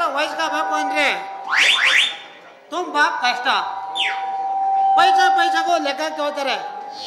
ವಹಿಸ್ಕೋಬೇಕು ಅಂದರೆ ತುಂಬ ಕಷ್ಟ. ಪೈಸೆಗೂ ಲೆಕ್ಕ ಕೇಳ್ತಾರೆ.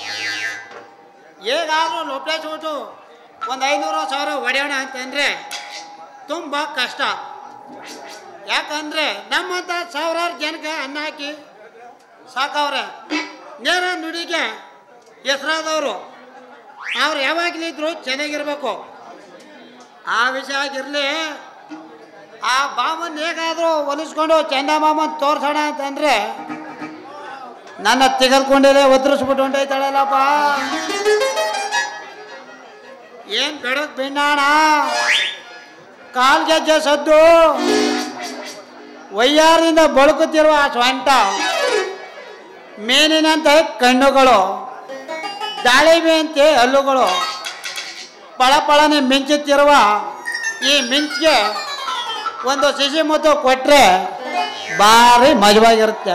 ಹೇಗಾದರೂ ಲೊಪ್ಪಿಸ್ಬಿಟ್ಟು ಒಂದು 500,000 ಹೊಡೆಯೋಣ ಅಂತಂದರೆ ತುಂಬ ಕಷ್ಟ. ಯಾಕಂದರೆ ನಮ್ಮಂಥ ಸಾವಿರಾರು ಜನಕ್ಕೆ ಅನ್ನ ಹಾಕಿ ಸಾಕವ್ರೆ. ನೇರ ನುಡಿಗೆ ಹೆಸರಾದವರು ಅವ್ರು ಯಾವಾಗಲಿದ್ರು ಚೆನ್ನಾಗಿರ್ಬೇಕು. ಆ ವಿಷಯ ಆಗಿರಲಿ. ಆ ಬಾಮನ್ ಹೇಗಾದರೂ ಹೊಲಿಸ್ಕೊಂಡು ಚಂದಮಾಮನ್ ತೋರ್ಸೋಣ ಅಂತಂದರೆ ನನ್ನ ತೆಗೆದುಕೊಂಡೇ ಒತ್ತರಿಸ್ಬಿಟ್ಟು ಹೊಂಟೈತಾಳಲ್ಲಪ್ಪ. ಏನು ಬೆಳಕ್ ಬಿಣ್ಣಾಣ, ಕಾಲ್ಗೆಜ್ಜೆ ಸದ್ದು, ವಯ್ಯಾರದಿಂದ ಬಳುಕುತ್ತಿರುವ ಆ ಸ್ವಂಟ, ಮೇನಿನಂತೆ ಕಣ್ಣುಗಳು, ದಾಳಿಮೆಯಂತೆ ಹಲ್ಲುಗಳು, ಪಳಪಳನೆ ಮಿಂಚುತ್ತಿರುವ ಈ ಮಿಂಚಿಗೆ ಒಂದು ಸಿಸಿ ಮುತ್ತು ಕೊಟ್ಟರೆ ಭಾರಿ ಮಜವಾಗಿರುತ್ತೆ.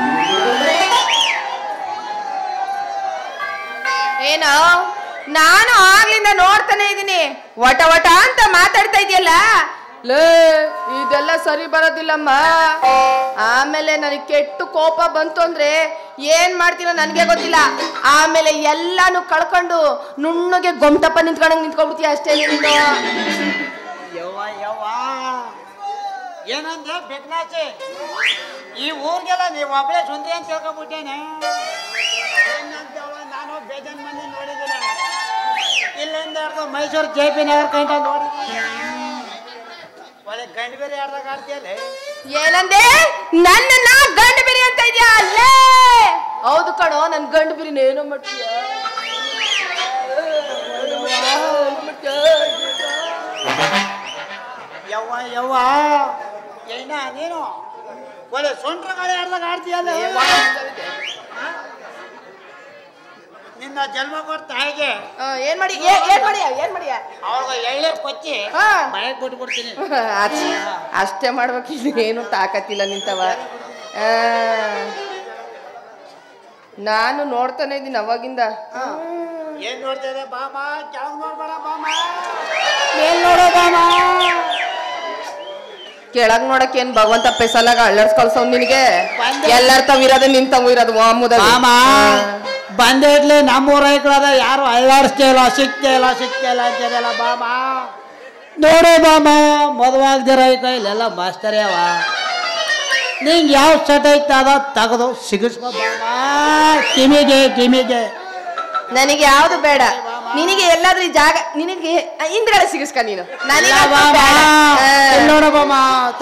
ಏನೋ ನಾನು ಆಗ್ಲಿಂದ ನೋಡ್ತಾನೆ ಇದ್ದೀನಿ, ವಟ ವಟ ಅಂತ ಮಾತಾಡ್ತಾ ಇದೆಯಲ್ಲ. ಲೇ ಇದೆಲ್ಲ ಸರಿ ಬರೋದಿಲ್ಲಮ್ಮ. ಆಮೇಲೆ ನನಗೆ ಕೆಟ್ಟು ಕೋಪ ಬಂತು ಅಂದ್ರೆ ಏನ್ ಮಾಡ್ತೀನೋ ನನಗೆ ಗೊತ್ತಿಲ್ಲ. ಆಮೇಲೆ ಎಲ್ಲಾನು ಕಳ್ಕೊಂಡು ನುಣ್ಣಗೆ ಗೊಮ್ಟಪ್ಪ ನಿಂತ್ಕೊಂಡ್ಬಿಡ್ತೀಯ ಅಷ್ಟೇ. ಏನಂದ್ರೆ ಬೆಕ್ನಾಚಿ, ಈ ಊರಿಗೆಲ್ಲ ನೀವು ಒಬ್ಬಳೇ ಸುಂದ್ರಿ ಅಂತ ತಿಳ್ಕೊಂಡ್ಬಿಟ್ಟೇನೆ. ನಾನು ಬೇಜಾನ್ ಮಂದಿ ನೋಡಿದ್ದೀನಿ. ಇಲ್ಲಿಂದ ಹಿಡ್ದು ಮೈಸೂರು JP ನಗರ ಕಂಡ ನೋಡಿದ್ದೀನಿ. ಒಳ್ಳೆ ಗಂಡು ಬೇರೆ ಯಾರ್ದಾಗ ಆಡ್ತೀಯಲ್ಲ. ಏನಂದೆ? ನನ್ನ ಗಂಡು ಬಿರಿ ಅಂತ ಇದೆಯಾ? ಅಲ್ಲೇ ಹೌದು ಕಣೋ, ನನ್ ಗಂಡು ಬಿರಿನ ಏನೋ ಮಾಡ್ತೀಯ. ಯವ್ವ ಏನ ನೀನು ಒಳ್ಳೆ ಸೊಂಟ್ರ ಗಾಳಿ ಆಡ್ದಾಗ ಆಡ್ತೀಯಲ್ಲ. ನಿನ್ನ ಜನ್ಮ ಕೊಟ್ಟ ತಾಯಿಗೆ ಏನ್ ಮಾಡಿ ಅವಾಗ ಎಳ್ಳೆ ಕೊಚ್ಚಿ ಮನೆಗೆ ಕೊಟ್ಬಿಡ್ತೀನಿ. ಅಷ್ಟೇ ಮಾಡ್ಬೇಕು, ಏನು ತಾಕತ್ತಿಲ್ಲ ನಿಂತವ. ನಾನು ನೋಡ್ತಾನೆ ಇದ್ದೀನಿ ಅವಾಗಿಂದ. ಏನ್ ನೋಡ್ತಿದೆ ಬಾಮ? ಕೆಳಗ್ ನೋಡ್ಬೇಡ ಬಾಮ, ಮೇಲ್ ನೋಡೋ ಬಾಮ. ಕೆಳಗ್ ನೋಡಕ್ ಏನ್ ಭಗವಂತ ಪೆಸಲಾಗ ಅಳ್ಳರ್ಸ್ ಕಳ್ಸವ್ ನಿನಗೆ? ಎಲ್ಲಾರ ತಾವಿರೋದೆ ನಿಂತವು ಇರೋದು ಮಾಮೂದ. ಬಂದೆ ಇಡ್ಲಿ ನಮ್ಮೂರ ಐಕ್ಳದ ಯಾರು ಅಳ್ಳಾಡಿಸ್ತೇ ಇಲ್ಲ ಸಿಕ್ತಿಲ್ಲ ಅಂತಿದೆಲ್ಲ ಬಾಮ. ನೋಡು ಬಾಮ, ಮದುವಾಗ್ದಿರ ಇಲ್ಲೆಲ್ಲ ಮಾಸ್ತರಿ ಅವ. ನಿಂಗೆ ಯಾವ ಸೆಟ್ ಐತ ಅದ ತೆಗೆದು ಸಿಗಿಸ್ಕೊ ಬಾಮ. ಕಿಮಿಗೆ ನನಗೆ ಯಾವ್ದು ಬೇಡ. ನಿನಗೆ ಎಲ್ಲಾದ್ರೂ ಜಾಗ ನಿನಗೆ ಹಿಂದ್ಗಡೆ ಸಿಗಿಸ್ಕ ನೀನು. ನೋಡ ಬಾಮ,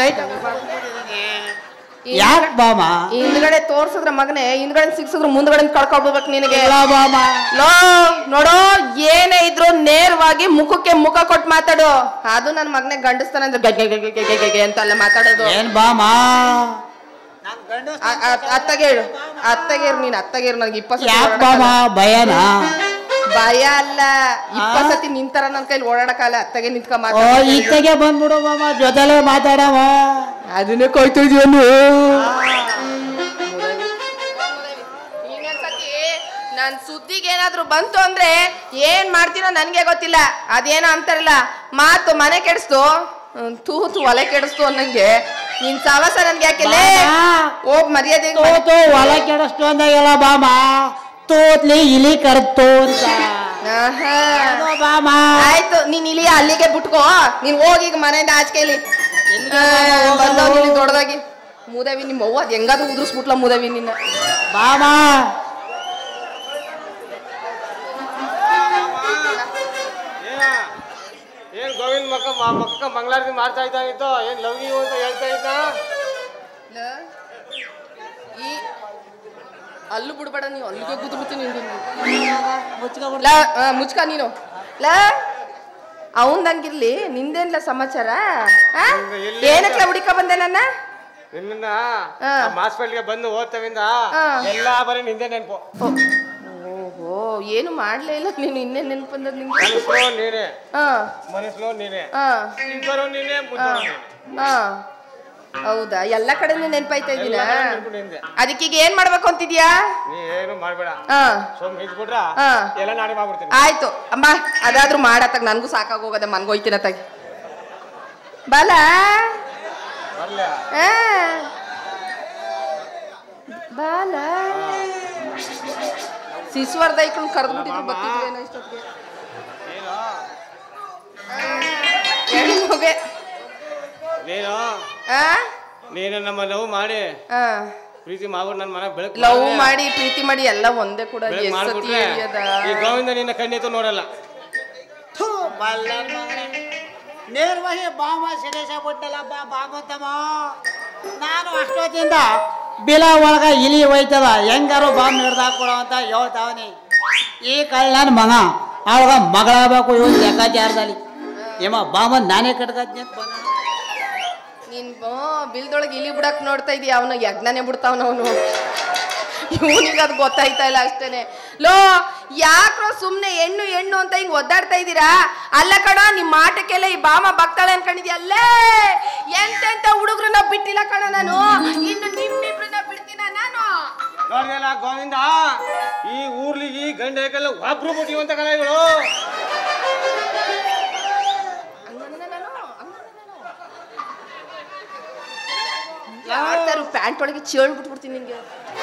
ಯಾಕೆ ಬಾಮ ಹಿಂದ್ಗಡೆ ತೋರ್ಸಿದ್ರ ಮಗನೇ, ಹಿಂದ್ಗಡೆ ಸಿಗ್ಸಿದ್ರು ಮುಂದ್ಗಡೆ ಕಳ್ಕೊಳ್ಬೇಕು ನಿನಗೆ. ಲೋ ನೋಡೋ, ಏನೇ ಇದ್ರು ನೇರವಾಗಿ ಮುಖಕ್ಕೆ ಮುಖ ಕೊಟ್ಟು ಮಾತಾಡು. ಅದು ನನ್ನ ಮಗನೇ ಗಂಡಸ್ತಾನ ಅಂದ್ರೆ ಅಂತೆಲ್ಲ ಮಾತಾಡೋದು. ಏನ್ ಬಾಮ? ಅತ್ತಗೇಳು ನೀನ್ ಅತ್ತಗೇರು. ನನಗೆ 20 ಬಾಮ ಭಯನಾ? ಭಯ ಅಲ್ಲ, 20 ಸತಿ ನಿಂತರ ನನ್ನ ಕೈಲಿ ಓಡಾಡಕಲ್ಲ. ಅತ್ತಗೆ ನಿಂತ್ಕೊಂಡ್ ಇತ್ತಗೆ ಬಂದ್ಬಿಡು ಬಾಮ, ಜೊತೆಲೆ ಮಾತಾಡವ. ಅದನ್ನೇ ಕೊಯ್ತು ಇದೀವಿ. ಇನ್ನೊಂದ್ಸತಿ ನನ್ ಸುದ್ದಿಗೆ ಏನಾದ್ರು ಬಂತು ಅಂದ್ರೆ ಏನ್ ಮಾಡ್ತೀನೋ ನನ್ಗೆ ಗೊತ್ತಿಲ್ಲ. ಅದೇನೋ ಅಂತಾರಲ್ಲ, ಮಾತು ಮನೆ ಕೆಡಿಸ್ತು, ತೂತು ಒಲೆ ಕೆಡಿಸ್ತು ಅನ್ನಂಗೆ ನಿನ್ ಸವಸ ನನ್ಗೆ ಯಾಕೆಲ್ಲ ಹೋಗ್ ಮರ್ಯಾದೆ. ಒಲೆ ಕೆಡಿಸ್ತು ಅಂದಾಗೆಲ್ಲ ಬಾಮ, ತೋತ್ಲಿ ಇಲಿ ಕರ್ತು ಅಂತ. ಆಯ್ತು, ನೀನ್ ಇಲ್ಲಿ ಅಲ್ಲಿಗೆ ಬಿಟ್ಕೋ. ನೀನ್ ಹೋಗಿ ಈಗ ಮನೆಯಿಂದ ಆಚೆಲಿ ಬಂದವ್ ನೀನು ದೊಡ್ಡದಾಗಿ. ಮೂದವಿ ನಿಮ್ಮ ಅವ್ವ ಅದ್ ಹೆಂಗಾದ್ರು ಉದುರಿಸ್ಬಿಟ್ಲ ಮೂದವಿ ನಿನ್ನ ಬಾಮ. ಏನ್ ಗೋವಿಂದ್ ಮಕ್ಕ ಮಂಗಳಾರತಿ ಮಾಡ್ತಾ ಇದ್ದಾಗಿತ್ತು. ಏನ್ ಲವ್ ಯು ಅಂತ ಹೇಳ್ತಾ ಇದ್ದ. ಈ ಅಲ್ಲೂ ಬಿಡ್ಬೇಡ, ನೀವು ಅಲ್ಲಿಗೆ ಕೂತ್ಬಿಡ್ತೀನಿ. ಮುಚ್ಕ ನೀನು. ಅವಂದಂಗಿರ್ಲಿ, ನಿಂದೇನ್ಲ ಸಮಾಚಾರ? ಏನಕ್ಕೆ ಹುಡುಕ ಬಂದೆ ನನ್ನ? ನಿನ್ನ ಹಾಸ್ಪಿಟ್ಲ್ಗೆ ಬಂದು ಹೋಗ್ತವಿಂದ ಎಲ್ಲ ಬರೀ ನಿಂದೆ ನೆನಪು. ಓಹೋ, ಏನು ಮಾಡ್ಲೇ ಇಲ್ಲ ನೀನು. ಇನ್ನೇನ್ ನೆನಪು ಬಂದದ್ ನಿಂಗೆ? ನೀನೆ ಮನಸ್ಸು ನೀನೆ, ಇಬ್ಬರು ನೀನೆ, ಹೌದಾ? ಎಲ್ಲ ಕಡೆನೂ ನೆನಪಾಯ್ತಾ ಇದ್ದೀನ. ಅದಕ್ಕೀಗ ಏನ್ ಮಾಡ್ಬೇಕು ಅಂತಿದ್ಯಾ? ಏನು ಮಾಡ್ಬೇಡ, ಎಲ್ಲ ನಾನೇ ಮಾಡ್ಬಿಡ್ತೀನಿ. ಆಯ್ತು ಅಮ್ಮ, ಅದಾದ್ರೂ ಮಾಡತ್ತಾಗ ನನ್ಗೂ ಸಾಕಾಗೋಗದೆ. ಮನ್ಗೋಯ್ತೀನ ತಾಗಿ ಬಲ ಶಿಶುವರ್ಧ ಇಟ್ಕೊಂಡು ಕರೆದ್ಬಿಟ್ಟಿದ್ರು ಬರ್ತಿದ್ರು ಏನೋ ಇಷ್ಟೊತ್ತಿಗೆ ಹೆಣ್ಣು ಮಗುವೆ. ನೀನು ನಮ್ಮ ಲವ್ ಮಾಡಿ ಪ್ರೀತಿ ಮಾಡ್ಬಿಟ್ಟು ನನ್ನ ಮನೆ ಬೆಳಕು ಲವ್ ಮಾಡಿ ಪ್ರೀತಿ ಮಾಡಿ ಎಲ್ಲ ಒಂದೇ ಕೂಡ ಈ ಗೋವಿಂದ ನಿನ್ನ ಕಣ್ಣೆತ್ತು ನೋಡಲ್ಲ. ನೇರವಾಗಿ ಬಾಮ ಸಿಡೇಶ ಬಿಟ್ಟಲ್ಲಪ್ಪ ಬಾಮಂತಮ್ಮ. ನಾನು ಅಷ್ಟೊತ್ತಿಂದ ಬಿಲ ಒಳಗ ಇಲಿ ಹೋಯ್ತದ ಹೆಂಗಾರು ಬಾಂಬ್ ಹಿಡ್ದಾಕೊಡೋ ಅಂತ ಹೇಳ್ತಾವನಿ. ಈ ಕಳ್ಳ ನನ್ನ ಮಗ ಅವಾಗ ಮಗಳಾಗಬೇಕು ಇವ್ ಲೆಕ್ಕಾಚಾರದಲ್ಲಿ ಏಮ ಬಾಮನ್ ನಾನೇ ಕಟ್ಕತ್ನಿ ಅಂತ ಬಂದ. ನೀನ್ ಬಿಲ್ದೊಳಗೆ ಇಲಿ ಬಿಡಕ್ ನೋಡ್ತಾ ಇದೀಯ, ಅವನ ಯಜ್ಞನೇ ಬಿಡ್ತಾವನ ಅವನು. ಇವನಿಗೆ ಅದು ಗೊತ್ತಾಯ್ತಾ ಇಲ್ಲ ಅಷ್ಟೇನೆ. ಲೋ ಯಾಕ್ರೋ ಸುಮ್ನೆ ಹೆಣ್ಣು ಹೆಣ್ಣು ಅಂತ ಹಿಂಗ್ ಒದ್ದಾಡ್ತಾ ಇದ್ದೀರಾ? ಅಲ್ಲ ಕಣ ನಿಮ್ ಮಾಟಕ್ಕೆಲ್ಲ ಈ ಬಾಮ ಬಗ್ತಾಳೆ ಅನ್ಕೊಂಡಿದ್ಯಲ್ಲೇ. ಎಂತೆಂತ ಹುಡುಗ್ರನ್ನ ಬಿಟ್ಟಿಲ್ಲ ಕಣ ನಾನು, ಇನ್ನು ನಿಮ್ಮಿಬ್ರನ್ನ ಬಿಡ್ತೀನ ನಾನು. ನೋಡ್ದಲ್ಲ ಗೋವಿಂದ, ಈ ಊರ್ಲಿಗೆ ಗಂಡ ಹೇಗೆಲ್ಲ ಒಬ್ರು ಬಿಟ್ಟಿವಂತ ಕಲೆಗಳು. ಯಾರು ಪ್ಯಾಂಟ್ ಒಳಗೆ ಚೇಳು ಬಿಟ್ಬಿಡ್ತೀನಿ ನಿಂಗೆ.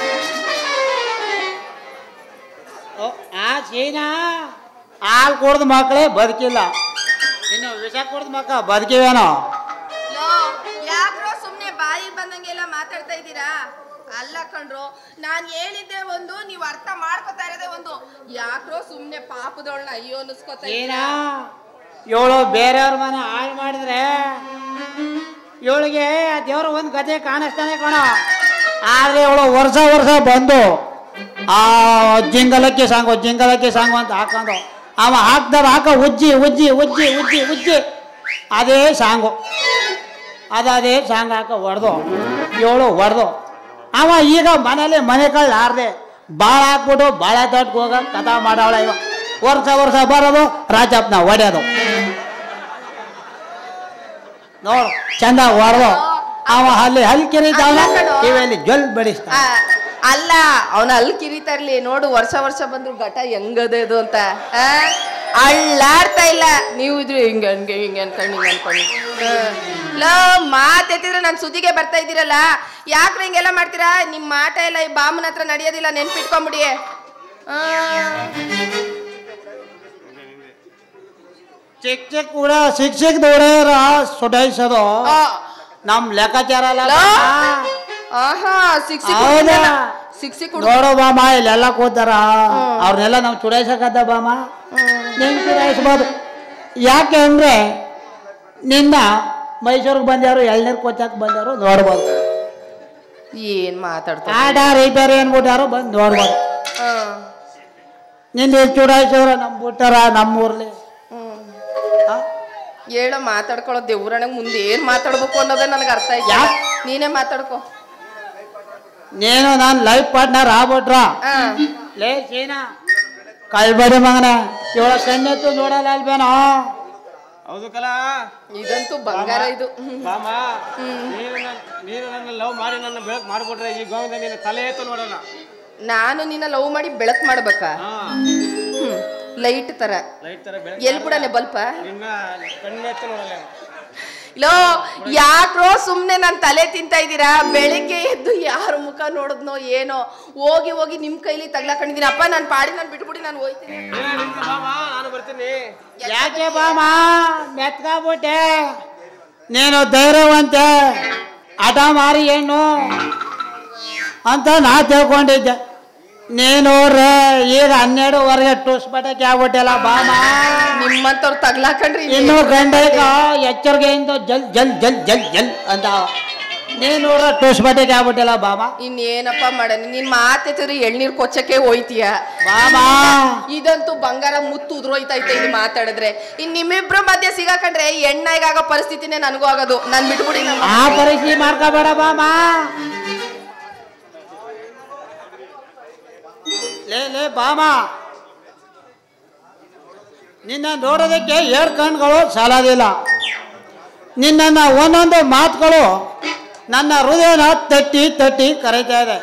ಆ ಚೀನಾ ಹಾಲು ಕುಡ್ದ ಮಕ್ಕಳೇ ಬದುಕಿಲ್ಲ, ಇನ್ನು ವಿಷ ಕುಡ್ದ ಮಕ್ಕಳ ಬದುಕಿವೇನೋ. ಯಾಕ್ರೋ ಸುಮ್ನೆ ಬಾಯಿ ಬಂದಂಗೆಲ್ಲ ಮಾತಾಡ್ತಾ ಇದ್ದೀರಾ? ಅಲ್ಲ ಕಣ್ರು, ನಾನ್ ಹೇಳಿದ್ದೆ ಒಂದು, ನೀವ್ ಅರ್ಥ ಮಾಡ್ಕೊತಾ ಇರೋದೇ ಒಂದು. ಯಾಕ್ರೋ ಸುಮ್ನೆ ಪಾಪದವಳನ್ನ ಅಯ್ಯೋ ಅನ್ನಿಸ್ಕೊತಾ ಇದ್ದೀರಾ? ಇವಳು ಬೇರೆಯವ್ರ ಮನೆ ಹಾಳು ಮಾಡಿದ್ರೆ ಇವಳಿಗೆ ದೇವ್ರ ಒಂದು ಗದೆ ಕಾಣಿಸ್ತಾನೆ ಕಣ. ಆದ್ರೆ ಇವಳು ವರ್ಷ ವರ್ಷ ಬಂದು ಆ ಜಿಂಗಲಕ್ಕಿ ಸಾಂಗು ಅಂತ ಹಾಕೊಂಡು ಅವ ಹಾಕ ಉಜ್ಜಿ ಉಜ್ಜಿ ಉಜ್ಜಿ ಉಜ್ಜಿ ಉಜ್ಜಿ ಅದೇ ಸಾಂಗು ಅದೇ ಸಾಂಗ್ ಹೊಡೆದು ಇವಳು ಹೊಡೆದು ಅವ ಈಗ ಮನೇಲಿ ಮನೆ ಕಳ್ಳಾರ್ದೆ ಭಾಳ ಹಾಕ್ಬಿಟ್ಟು ಭಾಳ ತೋಟಕ್ಕೆ ಹೋಗ ಕಥಾ ಮಾಡವಳ. ಇವ ವರ್ಷ ಬರೋದು ರಾಜಪ್ಪನ ಹೊಡೆಯೋದು ನೋಡು ಚಂದ ಹೊಡೆದು ಅವ ಅಲ್ಲಿ ಕಿರಿತಾವನ ಕಿವಿಯಲ್ಲಿ ಜೊಲ್ ಬಡಿಸ್ತ. ಅಲ್ಲ ಅವನ ಅಲ್ಲಿ ಕಿರಿತಾ ಇರ್ಲಿ ನೋಡು, ವರ್ಷ ಬಂದ್ರು ಘಟ ಹೆಂಗದ ಇದು ಅಂತ ಅಳ್ಳಾಡ್ತಾ ಇಲ್ಲ. ನೀವು ಇದ್ರು ಹಿಂಗೆ ಅನ್ಕೊಂಡು ಮಾತೆತ್ತಿದ್ರೆ ನಾನು ಸುದ್ದಿಗೆ ಬರ್ತಾ ಇದ್ದೀರಲ್ಲ, ಯಾಕ್ರೆ ಹಿಂಗೆಲ್ಲ ಮಾಡ್ತೀರಾ? ನಿಮ್ಮ ಮಾಟ ಎಲ್ಲ ಈ ಬಾಮನ ಹತ್ರ ನಡೆಯೋದಿಲ್ಲ, ನೆನ್ಪಿಟ್ಕೊಂಬಿಡಿ. ಚಿಕ್ಕ ಕೂಡ ಶಿಕ್ಷಕ ದೂರ ಸುಡಾಯಿಸೋದು ನಮ್ ಲೆಕ್ಕಾಚಾರ ಅಲ್ಲ. ನೋಡು ಬಾಮ, ಇಲ್ಲೆಲ್ಲ ಕೂತಾರ, ಅವ್ರನ್ನೆಲ್ಲ ನಾವು ಚುಡಾಯಿಸಕದ್ದ ಬಾಮ, ನಿನ್ ಚುಡಾಯಿಸ್ಬೋದು. ಯಾಕೆ ಅಂದ್ರೆ ನಿನ್ನ ಮೈಸೂರಿಗೆ ಬಂದ್ಯಾರು, ಎಳ್ನೀರು ಕೊಚ್ಚಕ್ ಬಂದ್ಯಾರು ನೋಡ್ಬೋದು. ಏನ್ ಮಾತಾಡ್ತಾರೆ ಆಡ ರಿಪೇರಿ ಏನ್ಬಿಟ್ಟಾರು ಬಂದು ನೋಡ್ಬೋದು. ನಿಂದ ಚುಡಾಯಿಸಿದ್ರ ನಮ್ ಬಿಟ್ಟಾರ ನಮ್ಮೂರ್ಲಿ. ಹೇಳೋ ಮಾತಾಡ್ಕೊಳ್ಳೋ ದೇವ್ರಣೆಗೆ ಮುಂದೆ ಏನ್ ಮಾತಾಡ್ಬೇಕು ಅನ್ನೋದೇ ನನಗೆ ಅರ್ಥ ಆಯ್ತು. ನೀನೇ ಮಾತಾಡ್ಕೊ. ನೀನು ನಾನು ಲೈಫ್ ಪಾರ್ಟ್ನರ್ ಆಗ್ಬಿಟ್ರ ಲೇ ಚೀನಾ ಕಳ್ಬೇಡಿ ಮಗನ, ಇವಳ ಕಣ್ಣೆತ್ತು ನೋಡಲ್ಲ ಅಲ್ವೇನೋ. ಹೌದು ಕಲ, ಇದಂತೂ ಬಂಗಾರ ಇದು. ಬಾಮ, ನೀನು ನನ್ನ ಲವ್ ಮಾಡಿ ನನ್ನ ಬೆಳಕು ಮಾಡ್ಬಿಟ್ರೆ ಈ ಗೋವಿಂದ ನಿನ್ನ ತಲೆ ಎತ್ತು ನೋಡಲ್ಲ. ನಾನು ನಿನ್ನ ಲವ್ ಮಾಡಿ ಬೆಳಕು ಮಾಡ್ಬೇಕಾ? ಲೈಟ್ ತರ ಎಲ್ ಬಿಡನೆ ಬಲ್ಪ ಲೋ. ಯಾಕ್ರೋ ಸುಮ್ನೆ ನನ್ ತಲೆ ತಿಂತಾ ಇದ್ದೀರಾ? ಬೆಳಿಗ್ಗೆ ಎದ್ದು ಯಾರ ಮುಖ ನೋಡಿದ್ನೋ ಏನೋ, ಹೋಗಿ ನಿಮ್ ಕೈಲಿ ತಗ್ಲಾಕೊಂಡಿದೀನಿ. ಅಪ್ಪ ನಾನು ಪಾಡಿ ನಾನು ಬಿಟ್ಬಿಡಿ ನಾನು ಹೋಯ್ತೀನಿ. ಯಾಕೆ ಬಾಮ ಮೆತ್ಕಾಬಿಟ್ಟೆ? ನೀನು ಧೈರ್ಯವಂತೆ ಹಠ ಮಾರಿ ಹೆಣ್ಣು ಅಂತ ನಾ ತಿಳ್ಕೊಂಡಿದ್ದೆ. ನೀನು ಈಗ 12ವರೆಗೆ ಟೂಸ್ ಬಟ್ಟಕ್ಕೆ ಆಗ್ಬಿಟ್ಟಲ್ಲ ಬಾಮ. ನಿಮ್ಮಂತವ್ರು ತಗ್ಲಾಕೊಂಡ್ರಿ ಇನ್ನು ಗಂಡ ಎಚ್ಚರಿಕೆಯಿಂದ ಜಲ್ ಜಲ್ ಜಲ್ ಜಲ್ ಜಲ್ ಅಂತ ನೀನು ಟೂಸ್ ಬಟ್ಟಕ್ಕೆ ಆಗ್ಬಿಟ್ಟಲ್ಲ ಬಾಮ. ಇನ್ನೇನಪ್ಪ ಮಾಡೋಣ, ನಿನ್ ಮಾತೆತ್ತಿದ್ರೆ ಎಳ್ನೀರ್ ಕೊಚ್ಚಕ್ಕೆ ಹೋಯ್ತೀಯ ಬಾಮ. ಇದಂತೂ ಬಂಗಾರ ಮುತ್ತು ಉದ್ರೋಯ್ತೈತೆ ಇದು ಮಾತಾಡಿದ್ರೆ. ಇನ್ ನಿಮ್ಮಿಬ್ರು ಮಧ್ಯೆ ಸಿಗಾಕೊಂಡ್ರೆ ಎಣ್ಣೆಗಾಗೋ ಪರಿಸ್ಥಿತಿನೇ ನನಗೂ ಆಗೋದು. ನಾನ್ ಬಿಟ್ಬಿಡಿ. ಆ ಪರಿಸ್ಥಿತಿ ಮಾಡ್ಕೋಬೇಡ ಬಾಮ. ಲೇ ಬಾಮ, ನಿನ್ನ ನೋಡೋದಕ್ಕೆ 2 ಕಣ್ಗಳು ಸಾಲೋದಿಲ್ಲ. ನಿನ್ನ ಒಂದೊಂದು ಮಾತುಗಳು ನನ್ನ ಹೃದಯನ ತಟ್ಟಿ ಕರೀತಾ ಇದೆ.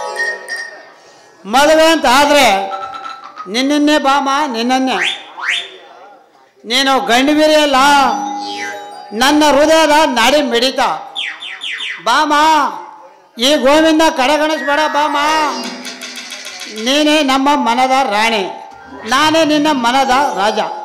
ಮದುವೆ ಅಂತ ಆದರೆ ನಿನ್ನನ್ನೇ ಬಾಮ, ನಿನ್ನನ್ನೇ. ನೀನು ಗಂಡು ಬೀರಿಯಲ್ಲ, ನನ್ನ ಹೃದಯದ ನಾಡಿ ಮಿಡಿತ ಬಾಮ. ಈ ಗೋವಿಂದ ಕಡೆಗಣಿಸ್ಬೇಡ ಬಾಮ. ನೀನೇ ನಮ್ಮ ಮನದ ರಾಣಿ, ನಾನೇ ನಿನ್ನ ಮನದ ರಾಜ.